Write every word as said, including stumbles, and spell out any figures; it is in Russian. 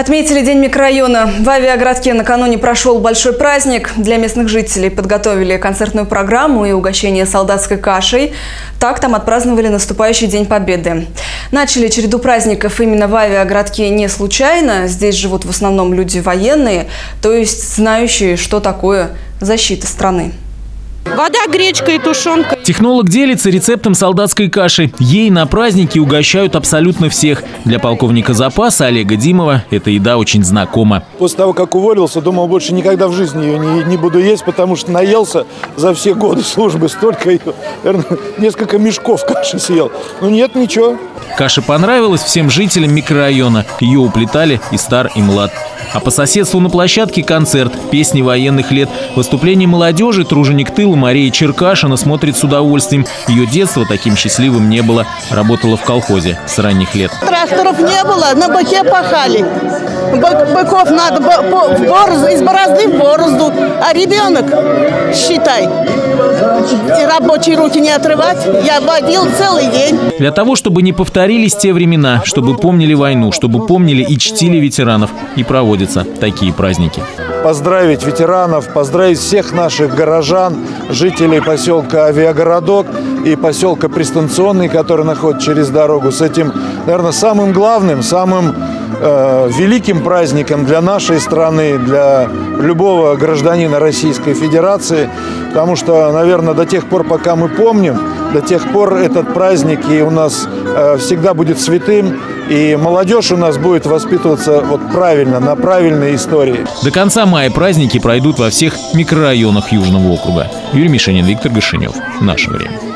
Отметили День микрорайона. В Авиагородке накануне прошел большой праздник. Для местных жителей подготовили концертную программу и угощение солдатской кашей. Так там отпраздновали наступающий День Победы. Начали череду праздников именно в Авиагородке не случайно. Здесь живут в основном люди военные, то есть знающие, что такое защита страны. Вода, гречка и тушенка. Технолог делится рецептом солдатской каши. Ей на праздники угощают абсолютно всех. Для полковника запаса Олега Димова эта еда очень знакома. После того, как уволился, думал, больше никогда в жизни ее не, не буду есть, потому что наелся за все годы службы столько ее. Наверное, несколько мешков каши съел. Но нет, ничего. Каша понравилась всем жителям микрорайона. Ее уплетали и стар, и млад. А по соседству на площадке концерт, песни военных лет. Выступление молодежи труженик тыла Мария Черкашина смотрит с удовольствием. Ее детство таким счастливым не было. Работала в колхозе с ранних лет. Тракторов не было, на быке пахали. Бы быков надо в борозду, из борозды в борозду. А ребенок, считай, и рабочие руки не отрывать. Я водил целый день. Для того, чтобы не повторились те времена, чтобы помнили войну, чтобы помнили и чтили ветеранов, и проводятся такие праздники. Поздравить ветеранов, поздравить всех наших горожан, жителей поселка Авиагородок и поселка Пристанционный, который находится через дорогу. С этим, наверное, самым главным, самым э, великим праздником для нашей страны, для любого гражданина Российской Федерации. Потому что, наверное, до тех пор, пока мы помним, до тех пор этот праздник и у нас э, всегда будет святым. И молодежь у нас будет воспитываться вот правильно, на правильной истории. До конца мая праздники пройдут во всех микрорайонах Южного округа. Юрий Мишенин, Виктор Гашенев. Наше время.